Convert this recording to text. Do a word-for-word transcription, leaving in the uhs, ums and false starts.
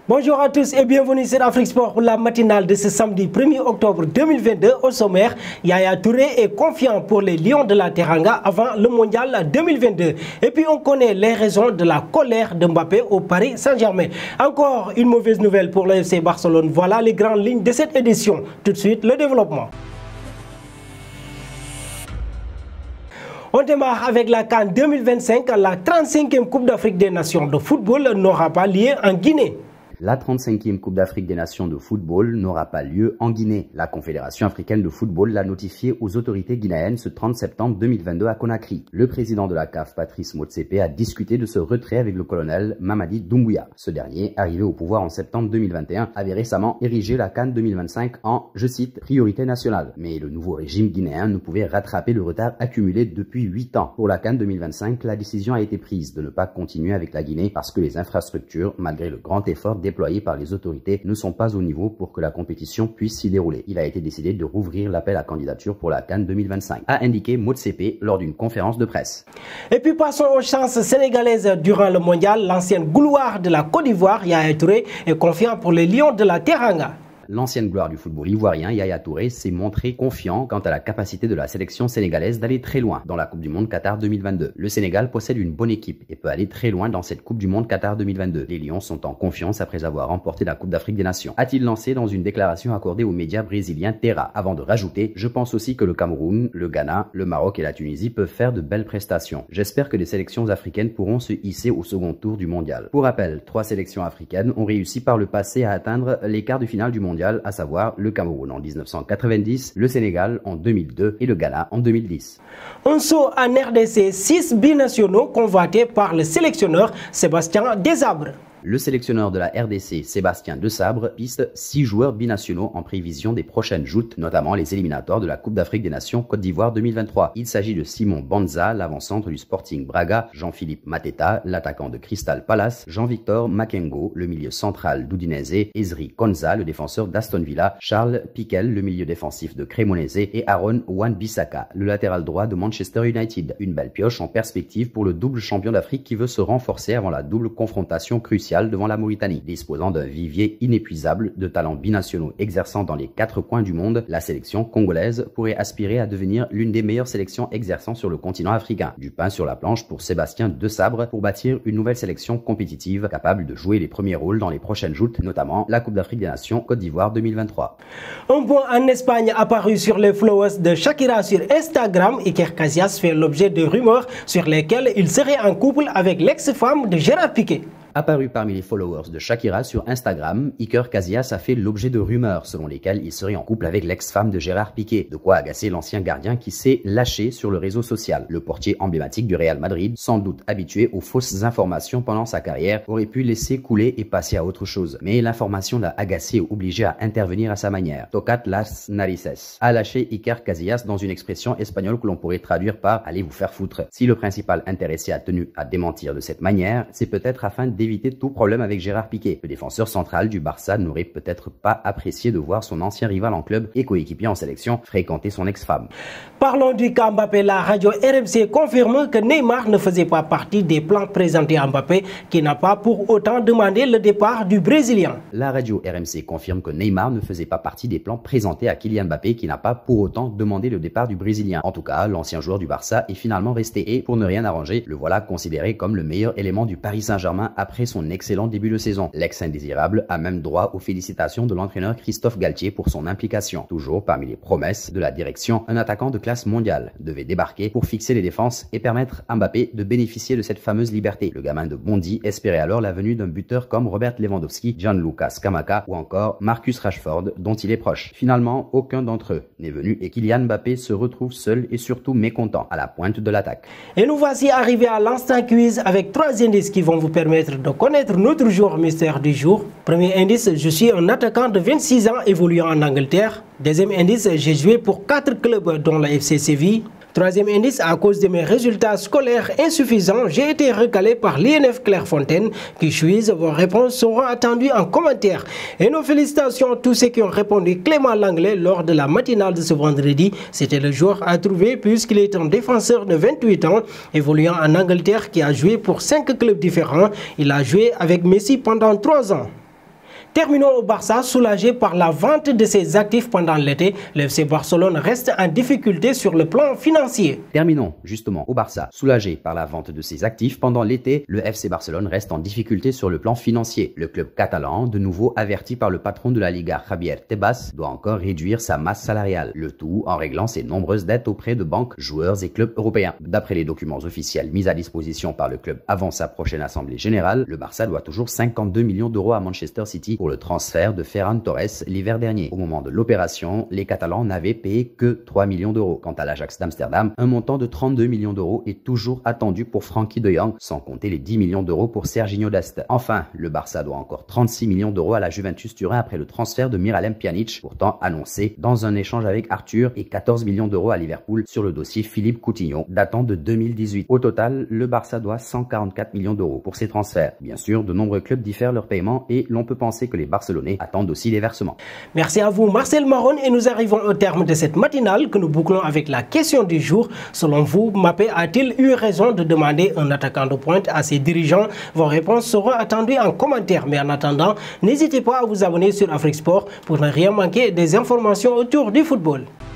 Bonjour à tous et bienvenue sur Afrique Sport pour la matinale de ce samedi premier octobre deux mille vingt-deux. Au sommaire, Yaya Touré est confiant pour les Lions de la Teranga avant le mondial deux mille vingt-deux. Et puis on connaît les raisons de la colère de Mbappé au Paris Saint-Germain. Encore une mauvaise nouvelle pour le F C Barcelone. Voilà les grandes lignes de cette édition. Tout de suite, le développement. On démarre avec la CAN deux mille vingt-cinq. La trente-cinquième Coupe d'Afrique des Nations de football n'aura pas lieu en Guinée. La trente-cinquième Coupe d'Afrique des Nations de football n'aura pas lieu en Guinée. La Confédération africaine de football l'a notifié aux autorités guinéennes ce trente septembre deux mille vingt-deux à Conakry. Le président de la C A F, Patrice Motsepe, a discuté de ce retrait avec le colonel Mamadi Doumbouya. Ce dernier, arrivé au pouvoir en septembre deux mille vingt et un, avait récemment érigé la CAN deux mille vingt-cinq en, je cite, priorité nationale. Mais le nouveau régime guinéen ne pouvait rattraper le retard accumulé depuis huit ans. Pour la CAN deux mille vingt-cinq, la décision a été prise de ne pas continuer avec la Guinée parce que les infrastructures, malgré le grand effort déployés par les autorités, ne sont pas au niveau pour que la compétition puisse s'y dérouler. Il a été décidé de rouvrir l'appel à candidature pour la CAN deux mille vingt-cinq, a indiqué Motsepe lors d'une conférence de presse. Et puis passons aux chances sénégalaises durant le mondial. L'ancienne gloire de la Côte d'Ivoire, Yaya Touré, est confiant pour les Lions de la Teranga. L'ancienne gloire du football ivoirien, Yaya Touré, s'est montré confiant quant à la capacité de la sélection sénégalaise d'aller très loin dans la Coupe du Monde Qatar deux mille vingt-deux. Le Sénégal possède une bonne équipe et peut aller très loin dans cette Coupe du Monde Qatar deux mille vingt-deux. Les Lions sont en confiance après avoir remporté la Coupe d'Afrique des Nations, a-t-il lancé dans une déclaration accordée aux médias brésiliens Terra, avant de rajouter « Je pense aussi que le Cameroun, le Ghana, le Maroc et la Tunisie peuvent faire de belles prestations. J'espère que les sélections africaines pourront se hisser au second tour du mondial. » Pour rappel, trois sélections africaines ont réussi par le passé à atteindre les quarts de finale du mondial, à savoir le Cameroun en mille neuf cent quatre-vingt-dix, le Sénégal en deux mille deux et le Ghana en deux mille dix. Un saut en R D C, six binationaux convoités par le sélectionneur Sébastien Desabre. Le sélectionneur de la R D C, Sébastien Desabre, piste six joueurs binationaux en prévision des prochaines joutes, notamment les éliminatoires de la Coupe d'Afrique des Nations Côte d'Ivoire deux mille vingt-trois. Il s'agit de Simon Banza, l'avant-centre du Sporting Braga, Jean-Philippe Mateta, l'attaquant de Crystal Palace, Jean-Victor Makengo, le milieu central d'Udinese, Ezri Konza, le défenseur d'Aston Villa, Charles Piquel, le milieu défensif de Cremonese et Aaron Wan-Bissaka, le latéral droit de Manchester United. Une belle pioche en perspective pour le double champion d'Afrique qui veut se renforcer avant la double confrontation cruciale devant la Mauritanie. Disposant d'un vivier inépuisable de talents binationaux exerçant dans les quatre coins du monde, la sélection congolaise pourrait aspirer à devenir l'une des meilleures sélections exerçant sur le continent africain. Du pain sur la planche pour Sébastien Desabre pour bâtir une nouvelle sélection compétitive capable de jouer les premiers rôles dans les prochaines joutes, notamment la Coupe d'Afrique des Nations Côte d'Ivoire deux mille vingt-trois. Un point en Espagne apparu sur les followers de Shakira sur Instagram. Iker Casillas fait l'objet de rumeurs sur lesquelles il serait en couple avec l'ex-femme de Gérard Piqué. Apparu parmi les followers de Shakira sur Instagram, Iker Casillas a fait l'objet de rumeurs selon lesquelles il serait en couple avec l'ex-femme de Gérard Piqué, de quoi agacer l'ancien gardien qui s'est lâché sur le réseau social. Le portier emblématique du Real Madrid, sans doute habitué aux fausses informations pendant sa carrière, aurait pu laisser couler et passer à autre chose. Mais l'information l'a agacé et obligé à intervenir à sa manière. Tocat las narices, a lâché Iker Casillas dans une expression espagnole que l'on pourrait traduire par « allez vous faire foutre ». Si le principal intéressé a tenu à démentir de cette manière, c'est peut-être afin de d'éviter tout problème avec Gérard Piqué. Le défenseur central du Barça n'aurait peut-être pas apprécié de voir son ancien rival en club et coéquipier en sélection fréquenter son ex-femme. Parlons du cas Mbappé. La radio R M C confirme que Neymar ne faisait pas partie des plans présentés à Mbappé, qui n'a pas pour autant demandé le départ du Brésilien. La radio R M C confirme que Neymar ne faisait pas partie des plans présentés à Kylian Mbappé, qui n'a pas pour autant demandé le départ du Brésilien. En tout cas, l'ancien joueur du Barça est finalement resté et, pour ne rien arranger, le voilà considéré comme le meilleur élément du Paris Saint-Germain après son excellent début de saison. L'ex-indésirable a même droit aux félicitations de l'entraîneur Christophe Galtier pour son implication. Toujours parmi les promesses de la direction, un attaquant de classe mondiale devait débarquer pour fixer les défenses et permettre à Mbappé de bénéficier de cette fameuse liberté. Le gamin de Bondy espérait alors la venue d'un buteur comme Robert Lewandowski, Gianluca Scamacca ou encore Marcus Rashford, dont il est proche. Finalement, aucun d'entre eux n'est venu et Kylian Mbappé se retrouve seul et surtout mécontent à la pointe de l'attaque. Et nous voici arrivés à l'instant quiz avec trois indices qui vont vous permettre de connaître notre joueur mystère du jour. Premier indice, je suis un attaquant de vingt-six ans évoluant en Angleterre. Deuxième indice, j'ai joué pour quatre clubs dont la F C Séville. Troisième indice, à cause de mes résultats scolaires insuffisants, j'ai été recalé par l'I N F Clairefontaine. Qui choisissent vos réponses seront attendues en commentaire. Et nos félicitations à tous ceux qui ont répondu Clément Langlais lors de la matinale de ce vendredi. C'était le joueur à trouver puisqu'il est un défenseur de vingt-huit ans, évoluant en Angleterre qui a joué pour cinq clubs différents. Il a joué avec Messi pendant trois ans. Terminons au Barça, soulagé par la vente de ses actifs pendant l'été. Le F C Barcelone reste en difficulté sur le plan financier. Terminons justement au Barça, soulagé par la vente de ses actifs pendant l'été. Le F C Barcelone reste en difficulté sur le plan financier. Le club catalan, de nouveau averti par le patron de la Liga, Javier Tebas, doit encore réduire sa masse salariale. Le tout en réglant ses nombreuses dettes auprès de banques, joueurs et clubs européens. D'après les documents officiels mis à disposition par le club avant sa prochaine assemblée générale, le Barça doit toujours cinquante-deux millions d'euros à Manchester City pour le transfert de Ferran Torres l'hiver dernier. Au moment de l'opération, les Catalans n'avaient payé que trois millions d'euros. Quant à l'Ajax d'Amsterdam, un montant de trente-deux millions d'euros est toujours attendu pour Frenkie de Jong, sans compter les dix millions d'euros pour Serginho Dest. Enfin, le Barça doit encore trente-six millions d'euros à la Juventus Turin après le transfert de Miralem Pjanic, pourtant annoncé dans un échange avec Arthur, et quatorze millions d'euros à Liverpool sur le dossier Philippe Coutinho, datant de deux mille dix-huit. Au total, le Barça doit cent quarante-quatre millions d'euros pour ses transferts. Bien sûr, de nombreux clubs diffèrent leurs paiements et l'on peut penser que les Barcelonais attendent aussi les versements. Merci à vous Marcel Maron, et nous arrivons au terme de cette matinale que nous bouclons avec la question du jour. Selon vous, Mbappé a-t-il eu raison de demander un attaquant de pointe à ses dirigeants? Vos réponses seront attendues en commentaire. Mais en attendant, n'hésitez pas à vous abonner sur Afrique Sport pour ne rien manquer des informations autour du football.